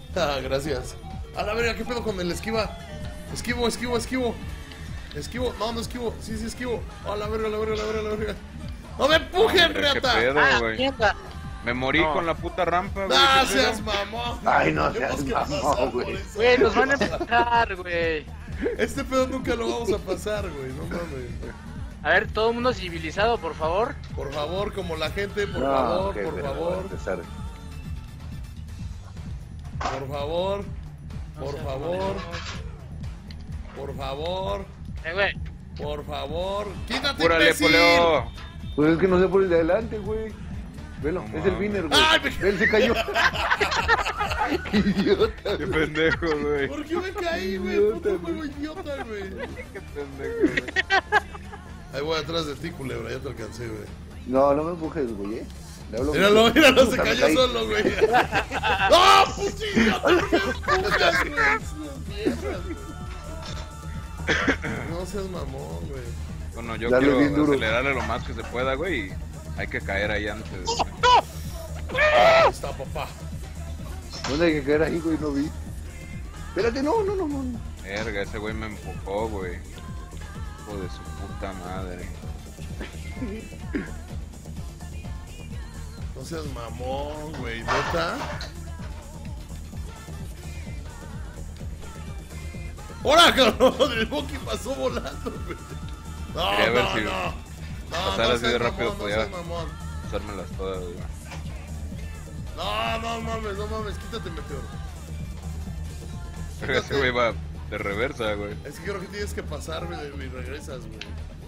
Ah, gracias. A la verga, ¿qué pedo con el esquiva? Esquivo. Esquivo, no esquivo. Sí, esquivo. A la verga, la verga. ¡No me empujen, reata! ¿Qué pedo, güey? Mierda. Me morí con la puta rampa, güey. ¡Ah, ¿Qué pedo? seas mamón! Ay, no Tenemos seas que mamón, pasar güey. por eso. Güey, nos van a empujar, güey. Este pedo nunca lo vamos a pasar, güey. No mames. A ver, todo el mundo civilizado, por favor. Por favor, como la gente, por No, favor, qué por verga, favor. va a empezar. Por favor. No Por seas favor. mamón. Por favor. Güey. Por favor. ¡Quítate, ¡Púrale, imbécil! poleo! Pues es que no sé por el de adelante, güey. Velo, No es el mames. winner, güey. ¡Ay, me- Él se cayó. Idiota, ¡Qué güey. pendejo, güey! ¿Por qué me caí, güey? Idiota, Puto güey. juego idiota, güey. ¡Qué pendejo, güey! Ahí voy atrás de ti, culebra. Ya te alcancé, güey. No, no me empujes, güey, Le hablo Míralo, mucho. se Puta, me cayó caí. solo, güey. ¡No, puto idiota! ¿Por qué me empujas, güey? Mierdas, güey. No seas mamón, güey. Bueno, yo Dale quiero bien duro. acelerarle lo más que se pueda, güey. Y hay que caer ahí antes. Ahí está, papá. ¿Dónde hay que caer ahí, güey? No vi. Espérate, no. Verga, ese güey me empujó, güey. Hijo de su puta madre. No seas mamón, güey. ¿Neta? ¡Hola, cabrón! El Buki pasó volando, güey. No, Quería ver no, si no. pasar No así de seas rápido, mamón, podía- no seas mamón. Usármelas todas, güey. No mames, quítate, meteor. Verga, ese güey va de reversa, güey. Es que creo que tienes que pasar, güey, y regresas, güey.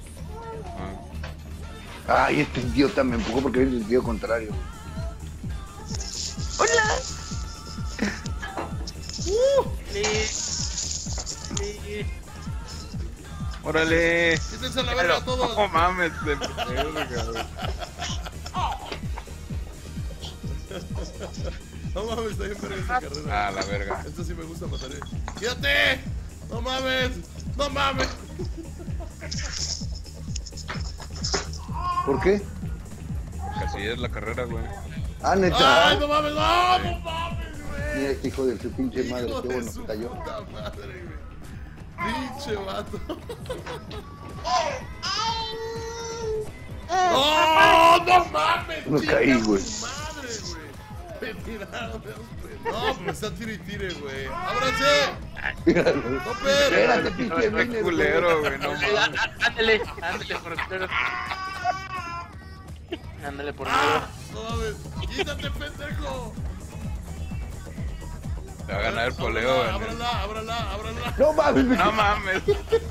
Ah. Ay, este idiota me empujó porque viene en sentido contrario, güey. ¡Órale! Quítense a la verga a todos. No mames, de verga, güey. No mames, está bien verga esta carrera. Ah, la verga. Esto sí me gusta matar. ¡Quítate! ¡No mames! ¡No mames! ¿Por qué? Porque así es la carrera, güey. Ah, neta. ¡Ay, no mames! ¡No, no mames, güey! Mira este hijo de su pinche madre, Hijo qué de bueno su que cayó. puta madre, güey. Pinche vato. ¡Oh, no mames! No chinga caí, su güey. Madre, güey. Me tiraron, güey. No, me está tire y tire, güey. ¡Ábranse! Míralo. ¡Topper! Espérate, pinche Qué winner, culero, güey, no mames. Ándale, por el Ándale, por el ¡Ah! ¡No mames! ¡Quítate, pendejo! Te va a ganar el poleo, güey. Ábrala. No mames, me- No mames.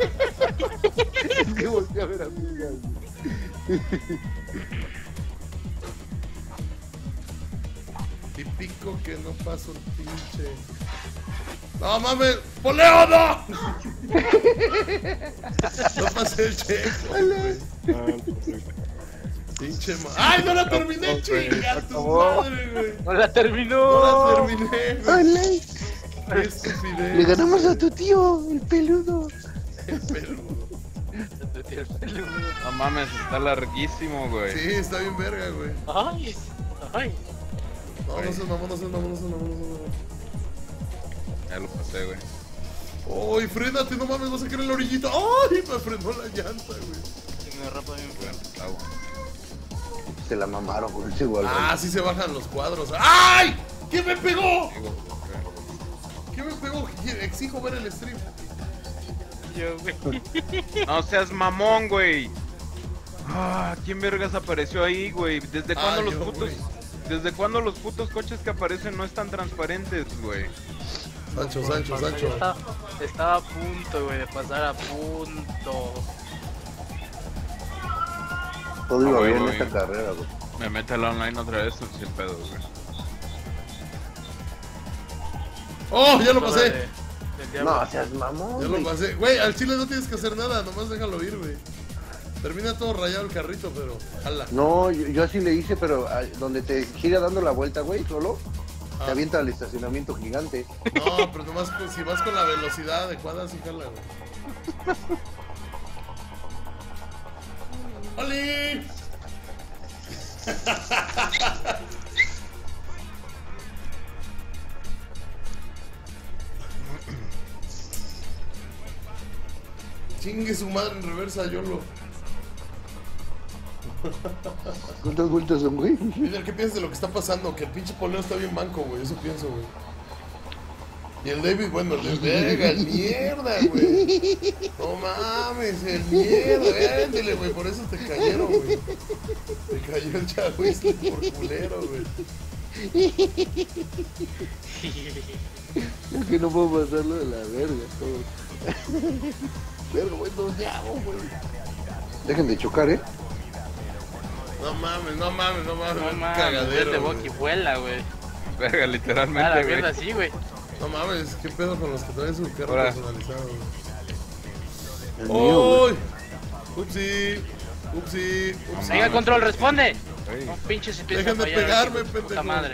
es que volteé a ver a mi hija, güey. Típico que no paso el pinche. ¡No mames! ¡Poleo, no! No pasé el checo, güey. Pinche ¡ay, no la terminé, chinga tu madre, güey! No la terminó. No la terminé, güey. Ole, ¡Qué estupidez! le ganamos a tu tío, el peludo. El peludo. No mames, está larguísimo, güey. Sí, está bien verga, güey. Ay. No, no seas mamón. Ya lo pasé, güey. ¡Ay, frénate! No mames, vas a caer en la orillita. ¡Ay, me frenó la llanta, güey! Me derrapa bien feo. Está bueno. Se la mamaron con ese igual. ¡Ah, sí se bajan los cuadros! ¡Ay! ¿Quién me pegó? Digo, ¿Quién me pegó? Exijo ver el stream. Yo, güey. no seas mamón, güey. Ah, ¿quién vergas apareció ahí, güey? ¿Desde cuándo los yo, putos... güey. ¿Desde cuándo los putos coches que aparecen no están transparentes, güey? Sancho. Estaba a punto, güey, de pasar a punto. Todo iba Ah, bien en güey. esta carrera, güey. Me mete al online otra vez, sin pedo, güey. ¡Oh, ya lo pasé! Del diablo. No, seas mamón, Ya güey. lo pasé. Güey, al chile no tienes que hacer nada, nomás déjalo ir, güey. Termina todo rayado el carrito, pero jala. No, yo así le hice, pero donde te gira dando la vuelta, güey, solo, Ah. te avienta al estacionamiento gigante. No, pero nomás si vas con la velocidad adecuada, sí jala, güey. ¡Oli! Chingue su madre en reversa, Yolo. ¿Cuántas vueltas son, güey? Mira, ¿qué piensas de lo que está pasando? Que el pinche Poleo está bien manco, güey. Eso pienso, güey. Y el David, bueno, el verga, el mierda, güey. No mames, el mierda. Ándale, güey, por eso te cayeron, güey. Te cayó el Chagüisle por culero, güey. Es que no puedo pasarlo de la verga, todo. Verga, güey, no hago, güey. Dejen de chocar, No mames, no mames, no mames. No un mames, cagadero, de güey. Boqui vuela, güey. Verga, A literalmente, la güey. mierda, sí, güey. No mames, qué pedo con los que traen su carro Ahora. personalizado, güey. El mío, güey. ¡Uy! Upsi, upsi, upsi. Venga, control, responde. Güey. No pinches si empiezas Dejen de a fallar, pegarme, hijo de puta pendejo. madre.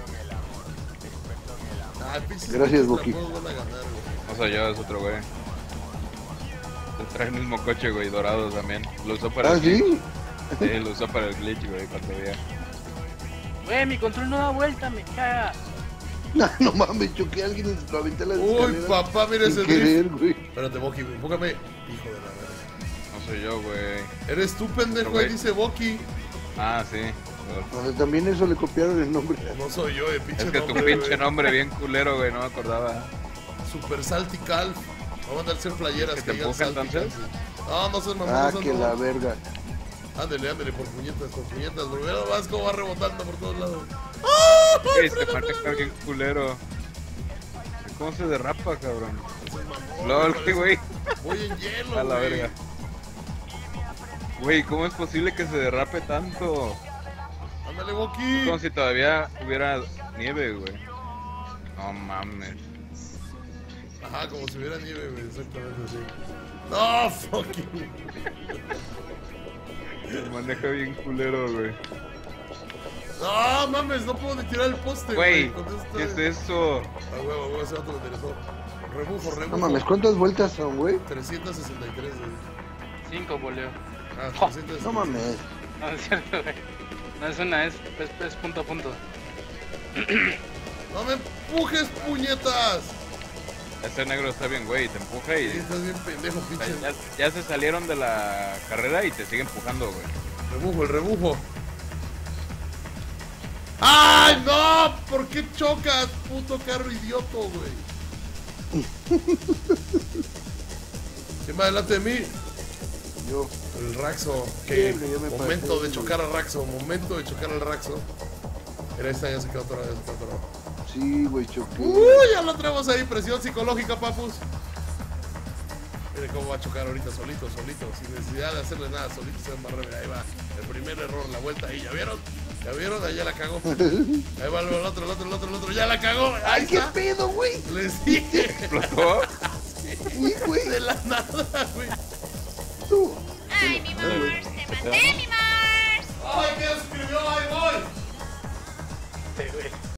Ah, pinches Gracias, Boqui. tramposos van a ganar, güey. No soy yo, es otro güey. Trae el mismo coche, güey, dorado también. Lo usó para ¿Ah, el glitch. sí? Sí, lo usó para el glitch, güey, cuando veía. Güey, mi control no da vuelta, me caga. No, no mames, choqué a alguien y lo aventé a las Uy, escaleras papá, mira ese sin drift. querer, güey. Espérate, Boqui, enfócame. Hijo de la verga. No soy yo, güey. Eres tú, pendejo, Güey. ahí dice Boqui. Ah, sí. O sea, también eso le copiaron el nombre. No soy yo, el pinche Es que tu nombre, pinche güey. nombre bien culero, güey, no me acordaba. Super Salty Calf. Vamos a mandar a hacer playeras ¿Que te digan empuja, Salty entonces? Calf. No, no seas mamón, Ah, no que seas la mamón. verga. Ándale, ándale, por puñetas, bro. Mira más cómo va rebotando por todos lados. Güey, se maneja bien culero. ¿Cómo se derrapa, cabrón? Ese es mamón, LOL, parece- güey. Voy en hielo, A la güey. verga. Güey, ¿cómo es posible que se derrape tanto? Ándale, Boqui. Como si todavía hubiera nieve, güey. No mames. Ajá, como si hubiera nieve, güey, exactamente así. No, fucking. Se maneja bien culero, güey. No, mames, no puedo ni tirar el poste, Güey, con esto ¿qué es de- eso? Ah, huevo, ese otro me interesó. Rebujo, rebujo. No mames, ¿cuántas vueltas son, güey? 363, güey. 5, boleo. Ah, Oh, 363. No mames. No, es cierto, güey. No es una, es punto a punto. ¡No me empujes, puñetas! Ese negro está bien, güey, te empuja Sí, y... estás bien pendejo, pinche. Ya se salieron de la carrera y te sigue empujando, güey. Rebujo, el rebujo. ¡Ay, no! ¿Por qué chocas, puto carro idioto, güey? ¿Quién va delante de mí? Yo. El Raxo. Sí, Que hombre, ya me momento pasé, de chocar al Raxo. Momento de chocar al Raxo. Mira, esta ya se quedó atorado, ya se quedó atorado. Sí, güey, choqué. Ya lo traemos ahí. Presión psicológica, papus. Mire cómo va a chocar ahorita solito, solito. Sin necesidad de hacerle nada. Solito se va a embarrar. Mira, ahí va. El primer error, la vuelta ahí. ¿Ya vieron? ¿Ya vieron? Ahí ya la cagó. Ahí va el otro, el otro, el otro, el otro. ¡Ya la cagó! ¡Ahí ¡Ay, qué está! pedo, güey! Les dije. ¿Explotó? Sí, güey. De la nada, güey.